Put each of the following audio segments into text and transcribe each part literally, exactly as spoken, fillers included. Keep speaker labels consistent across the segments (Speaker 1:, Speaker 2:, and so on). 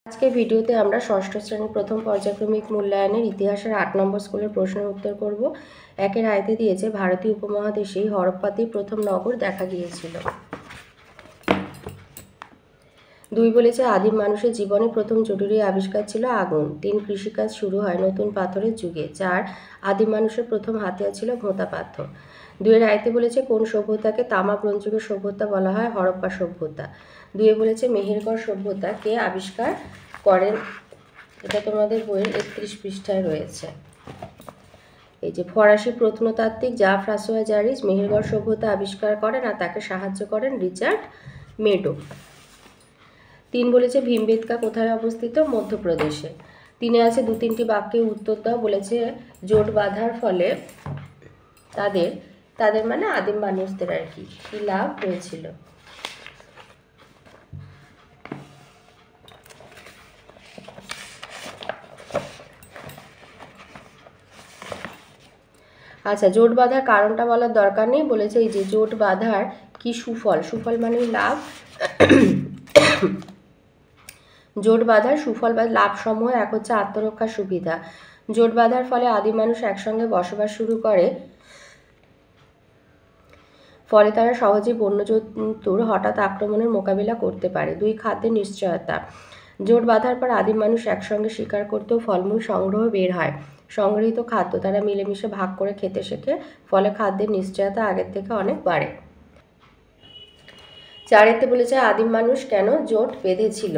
Speaker 1: আজকে ভিডিওতে আমরা ষষ্ঠ শ্রেণীর প্রথম পর্যায়ক্রমিক মূল্যায়নের ইতিহাসের আট নম্বর স্কুলের প্রশ্নের উত্তর করব। একের আয়তে দিয়েছে ভারতীয় উপমহাদেশেই হরপ্পাতেই প্রথম নগর দেখা গিয়েছিল। দুই বলেছে আদিম মানুষের জীবনে প্রথম জরুরি আবিষ্কার ছিল আগুন। তিন কৃষিকাজ শুরু হয় নতুন পাথরের যুগে। চার আদিম মানুষের প্রথম হাতিয়ার ছিল ভোঁতা পাথর। দুইয়ের আয়তে বলেছে কোন সভ্যতাকে তামা ব্রোঞ্জযুগের সভ্যতা বলা হয়? হরপ্পা সভ্যতা। দুইয়ে বলেছে মেহেরগড় সভ্যতা কে আবিষ্কার করেন? এটা তোমাদের বইয়ের একত্রিশ পৃষ্ঠায় রয়েছে। এই যে ফরাসি প্রত্নতাত্ত্বিক জা ফ্রাসোয়া জারিস মেহেরগড় সভ্যতা আবিষ্কার করেন আর তাকে সাহায্য করেন রিচার্ড মেডো। তিন বলেছে ভীমবেটকা কোথায় অবস্থিত? মধ্যপ্রদেশে। তিনে আছে দু তিনটি বাক্যে উত্তর দাও। বলেছে জোট বাঁধার ফলে তাদের তাদের মানে আদিম মানুষদের আর কি কি লাভ হয়েছিল। আচ্ছা, জোট বাঁধার কারণটা বলার দরকার নেই। বলেছে এই যে জোট বাঁধার কি সুফল, সুফল মানে লাভ। জোট বাঁধার সুফল বা লাভ সমূহ এক হচ্ছে আত্মরক্ষার সুবিধা। জোট বাঁধার ফলে আদিম মানুষ একসঙ্গে বসবাস শুরু করে, ফলে তারা সহজেই বন্যজন্তুর হঠাৎ আক্রমণের মোকাবিলা করতে পারে। দুই খাদ্যের নিশ্চয়তা। জোট বাঁধার পর আদিম মানুষ একসঙ্গে শিকার করতেও ফলমূল সংগ্রহ বের হয়। সংগৃহীত খাদ্য তারা মিলেমিশে ভাগ করে খেতে শেখে, ফলে খাদ্যের নিশ্চয়তা আগের থেকে অনেক বাড়ে। চারেতে বলেছে আদিম মানুষ কেন জোট বেঁধেছিল?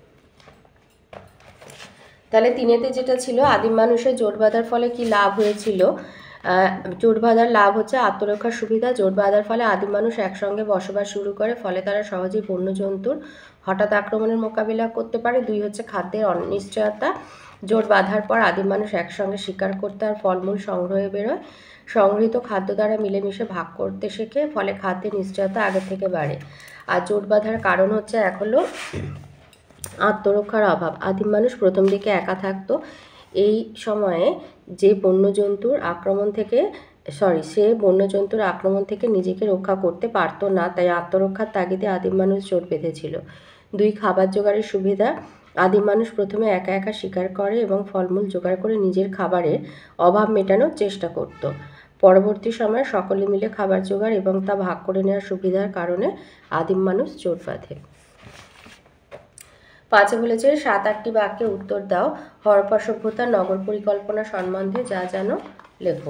Speaker 1: তাহলে তিনেতে যেটা ছিল আদিম মানুষের জোট বাঁধার ফলে কি লাভ হয়েছিল? জোট বাঁধার লাভ হচ্ছে আত্মরক্ষার সুবিধা। জোট বাঁধার ফলে আদিম মানুষ একসঙ্গে বসবাস শুরু করে, ফলে তারা সহজেই বন্যজন্তুর হঠাৎ আক্রমণের মোকাবিলা করতে পারে। দুই হচ্ছে খাদ্যের অনিশ্চয়তা। জোট বাঁধার পর আদিম মানুষ একসঙ্গে শিকার করতে আর ফলমূল সংগ্রহে বেরোয়। সংগৃহীত খাদ্য দ্বারা মিলেমিশে ভাগ করতে শেখে, ফলে খাদ্যের নিশ্চয়তা আগে থেকে বাড়ে। আর জোট বাঁধার কারণ হচ্ছে এক হলো আত্মরক্ষার অভাব। আদিম মানুষ প্রথম দিকে একা থাকতো। এই সময়ে যে বন্যজন্তুর আক্রমণ থেকে সরি সে বন্যজন্তুর আক্রমণ থেকে নিজেকে রক্ষা করতে পারতো না, তাই আত্মরক্ষার তাগিদে আদিম মানুষ জোট বেঁধেছিল। দুই খাবার জোগাড়ের সুবিধা। আদিম মানুষ প্রথমে একা একা শিকার করে এবং ফলমূল জোগাড় করে নিজের খাবারের অভাব মেটানোর চেষ্টা করত। পরবর্তী সময়ে সকলে মিলে খাবার জোগাড় এবং তা ভাগ করে নেওয়ার সুবিধার কারণে আদিম মানুষ জোট বাঁধে। পাঁচে বলেছে সাত আটটি বাক্যে উত্তর দাও। হরপ্পা সভ্যতার নগর পরিকল্পনা সম্বন্ধে যা জানো লেখো।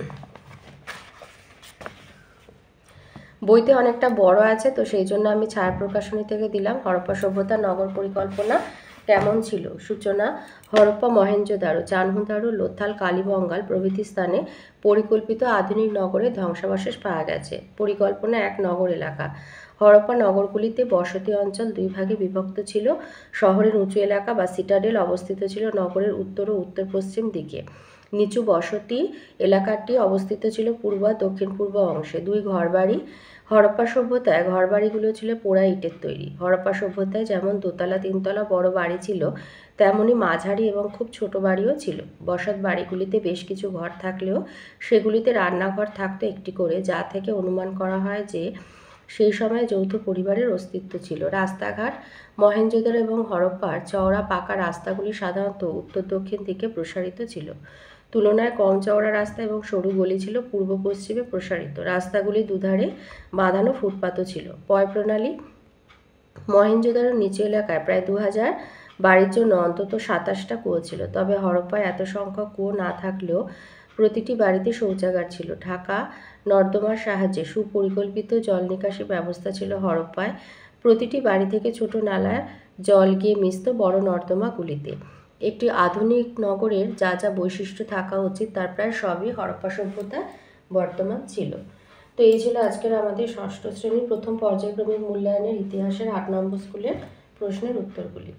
Speaker 1: বইতে অনেকটা বড় আছে, তো সেই জন্য আমি ছায়া প্রকাশনী থেকে দিলাম। হরপ্পা সভ্যতার নগর পরিকল্পনা কেমন ছিল? সূচনা। হরপ্পা মহেঞ্জোদারো, চানহুদারো, লোথাল, কালীবঙ্গাল প্রভৃতি স্থানে পরিকল্পিত আধুনিক নগরের ধ্বংসাবশেষ পাওয়া গেছে। পরিকল্পনা এক নগর এলাকা। হরপ্পা নগরগুলিতে বসতি অঞ্চল দুই ভাগে বিভক্ত ছিল। শহরের উঁচু এলাকা বা সিটাডেল অবস্থিত ছিল নগরের উত্তর ও উত্তর পশ্চিম দিকে। নিচু বসতি এলাকাটি অবস্থিত ছিল পূর্ব আর দক্ষিণ পূর্ব অংশে। দুই ঘরবাড়ি। হরপ্পা সভ্যতায় ঘরবাড়িগুলো ছিল পোড়া ইটের তৈরি। হরপ্পা সভ্যতায় যেমন দোতলা তিনতলা বড় বাড়ি ছিল, তেমনি মাঝারি এবং খুব ছোট বাড়িও ছিল। বসত বাড়িগুলিতে বেশ কিছু ঘর থাকলেও সেগুলিতে রান্নাঘর থাকতো একটি করে, যা থেকে অনুমান করা হয় যে সেই সময় যৌথ পরিবারের অস্তিত্ব ছিল। রাস্তাঘাট। মহেঞ্জোদারো এবং হরপ্পার চওড়া পাকা রাস্তাগুলি সাধারণত উত্তর দক্ষিণ দিকে প্রসারিত ছিল। তুলনায় কম চওড়া রাস্তা এবং সরু গলি ছিল পূর্ব পশ্চিমে প্রসারিত। রাস্তাগুলি দুধারে বাঁধানো ফুটপাতও ছিল। পয় প্রণালী। মহেঞ্জোদারোর নিচু এলাকায় প্রায় দু হাজার বাড়ির জন্য অন্তত সাতাশটা কুয়ো ছিল, তবে হরপ্পায় এত সংখ্যক কুয়ো না থাকলেও প্রতিটি বাড়িতে শৌচাগার ছিল। ঢাকা নর্দমার সাহায্যে সুপরিকল্পিত জল নিকাশি ব্যবস্থা ছিল হরপ্পায়। প্রতিটি বাড়ি থেকে ছোট নালার জল গিয়ে মিশত বড় নর্দমাগুলিতে। একটি আধুনিক নগরের যা যা বৈশিষ্ট্য থাকা উচিত তার প্রায় সবই হরপ্পা সভ্যতা বর্তমান ছিল। তো এই ছিল আজকের আমাদের ষষ্ঠ শ্রেণীর প্রথম পর্যায়ক্রমিক মূল্যায়নের ইতিহাসের আট নম্বর স্কুলের প্রশ্নের উত্তরগুলি।